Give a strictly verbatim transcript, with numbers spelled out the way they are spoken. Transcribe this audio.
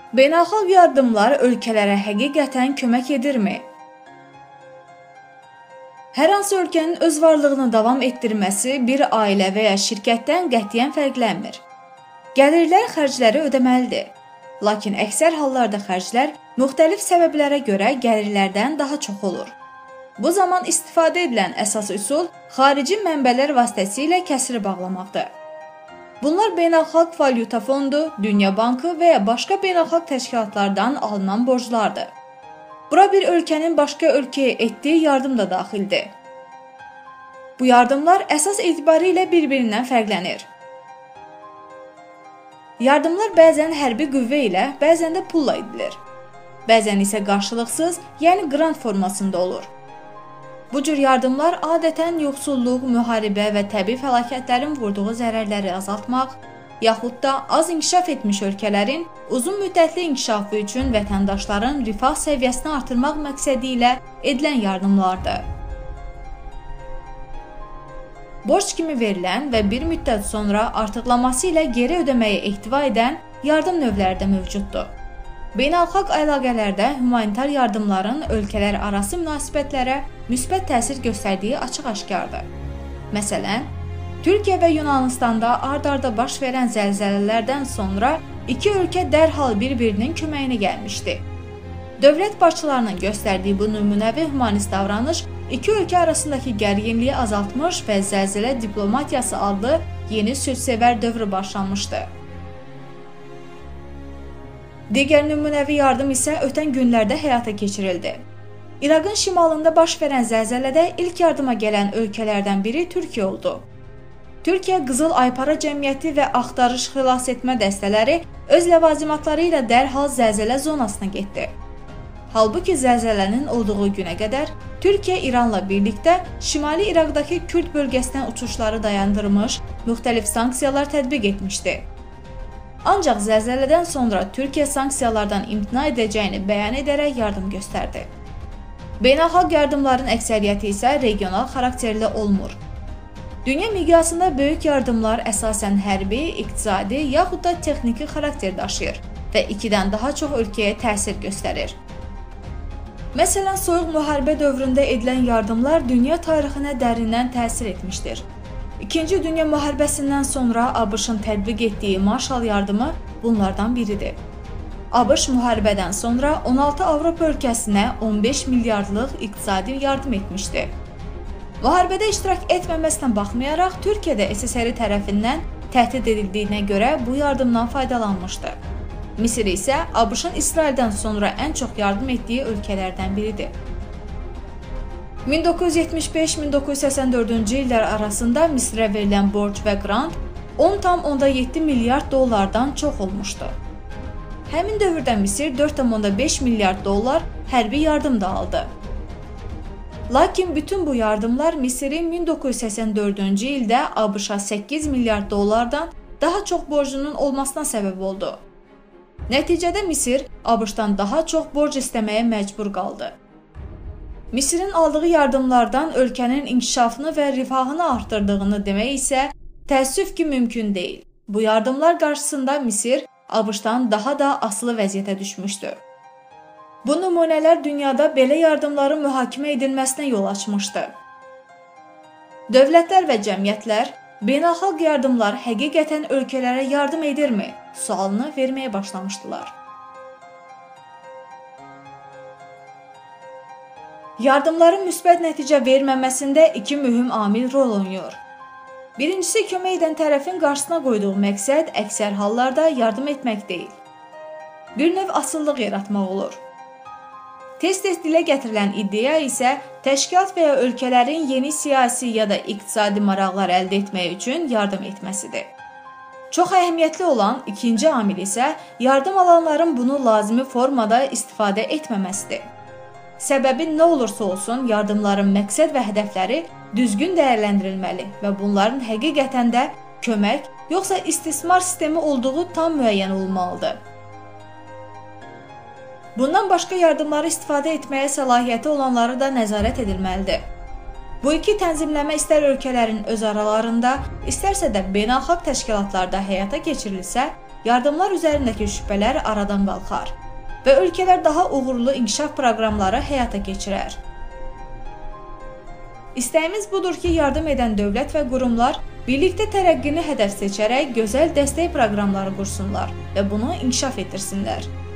Beynəlxalq yardımlar ölkələrə həqiqətən kömək edirmi? Hər hansı ölkənin öz varlığını davam etdirməsi bir ailə və ya şirkətdən qətiyyən fərqlənmir. Gəlirlər xərcləri ödəməlidir. Lakin əksər hallarda xərclər müxtəlif səbəblərə görə gəlirlərdən daha çox olur. Bu zaman istifadə edilən əsas üsul xarici mənbələr vasitəsilə kəsiri bağlamaqdır. Bunlar Beynəlxalq Valyuta Fondu, Dünya Bankı və ya başqa beynəlxalq təşkilatlardan alınan borclardır. Bura bir ölkənin başqa ölkəyə etdiyi yardım da daxildir. Bu yardımlar əsas etibarilə bir-birindən fərqlənir. Yardımlar bəzən hərbi qüvvə ilə, bəzən də pulla edilir. Bəzən isə qarşılıqsız, yəni qrant formasında olur. Bu cür yardımlar adətən yoxsulluq, müharibə və təbii fəlakətlərin vurduğu zərərləri azaltmaq, yaxud da az inkişaf etmiş ölkələrin uzun müddətli inkişafı üçün vətəndaşların rifah səviyyəsini artırmaq məqsədi ilə edilən yardımlardır. Borc kimi verilən və bir müddət sonra artıqlaması ilə geri ödəməyə ehtiva edən yardım növləri də mövcuddur. Beynəlxalq əlaqələrdə humanitar yardımların ölkələr arası münasibətlərə müsbət təsir göstərdiyi açıq-aşkardır. Məsələn, Türkiyə və Yunanıstanda ard-arda baş verən zəlzələlərdən sonra iki ölkə dərhal bir-birinin köməyinə gəlmişdi. Dövlət başçılarının göstərdiyi bu nümunəvi humanist davranış iki ölkə arasındakı gərginliyi azaltmış və zəlzələ diplomatiyası adlı yeni sülhsevər dövrü başlanmışdı. Digər nümunəvi yardım isə ötən günlərdə həyata keçirildi. İraqın şimalında baş verən zəlzələdə ilk yardıma gələn ölkələrdən biri Türkiyə oldu. Türkiyə Qızıl Aypara Cəmiyyəti və Axtarış Xilasetmə dəstələri öz ləvazimatları ilə dərhal zəlzələ zonasına getdi. Halbuki zəlzələnin olduğu günə qədər Türkiyə İranla birlikdə Şimali İraqdakı Kürd bölgəsindən uçuşları dayandırmış, müxtəlif sanksiyalar tətbiq etmişdi. Ancaq zəlzələdən sonra Türkiyə sanksiyalardan imtina edəcəyini bəyan edərək yardım göstərdi. Beynəlxalq yardımların əksəriyyəti isə regional xarakterli olmur. Dünya miqyasında böyük yardımlar əsasən hərbi, iqtisadi yaxud da texniki xarakter daşıyır və ikidən daha çox ölkəyə təsir göstərir. Məsələn, Soyuq müharibə dövründə edilən yardımlar dünya tarixinə dərindən təsir etmişdir. İkinci Dünya müharibəsindən sonra ABŞ-ın tətbiq etdiyi Marshall yardımı bunlardan biridir. ABŞ müharibədən sonra on altı Avropa ölkəsinə on beş milyardlıq iqtisadi yardım etmişdi. Müharibədə iştirak etməməsinə baxmayaraq, Türkiyə də S S R tərəfindən təhdid edildiyinə görə bu yardımdan faydalanmışdı. Misir isə ABŞ-ın İsraildən sonra ən çox yardım etdiyi ölkələrdən biridir. min doqquz yüz yetmiş beş - min doqquz yüz səsən dördüncü illər arasında Misrə verilən borc və qrant on tam onda yeddi milyard dollardan çox olmuşdu. Həmin dövrdə Misir dörd tam onda beş milyard dollar hərbi yardım da aldı. Lakin bütün bu yardımlar Misirin min doqquz yüz səsən dördüncü ildə ABŞ-a səkkiz milyard dollardan daha çox borcunun olmasına səbəb oldu. Nəticədə Misir ABŞ-dan daha çox borc istəməyə məcbur qaldı. Misirin aldığı yardımlardan ölkənin inkişafını və rifahını artırdığını demək isə təəssüf ki, mümkün deyil. Bu yardımlar qarşısında Misir ABŞ-dan daha da asılı vəziyyətə düşmüşdü. Bu nümunələr dünyada belə yardımların mühakimə edilməsinə yol açmışdı. Dövlətlər və cəmiyyətlər beynəlxalq yardımlar həqiqətən ölkələrə yardım edirmi sualını verməyə başlamışdılar. Yardımların müsbət nəticə verməməsində iki mühüm amil rol oynayır. Birincisi, kömək edən tərəfin qarşısına qoyduğu məqsəd əksər hallarda yardım etmək deyil. Bir növ asıllıq yaratmaq olur. Tez-tez dilə gətirilən iddia isə təşkilat və ya ölkələrin yeni siyasi ya da iqtisadi maraqlar əldə etmək üçün yardım etməsidir. Çox əhəmiyyətli olan ikinci amil isə yardım alanların bunu lazımi formada istifadə etməməsidir. Səbəbi nə olursa olsun, yardımların məqsəd və hədəfləri düzgün dəyərləndirilməli və bunların həqiqətən də kömək, yoxsa istismar sistemi olduğu tam müəyyən olmalıdır. Bundan başqa yardımları istifadə etməyə səlahiyyəti olanları da nəzarət edilməlidir. Bu iki tənzimləmə istər ölkələrin öz aralarında, istərsə də beynəlxalq təşkilatlarda həyata keçirilsə, yardımlar üzərindəki şübhələr aradan qalxar və ölkələr daha uğurlu inkişaf proqramları həyata keçirər. İstəyimiz budur ki, yardım edən dövlət və qurumlar birlikdə tərəqqini hədəf seçərək gözəl dəstək proqramları qursunlar və bunu inkişaf etdirsinlər.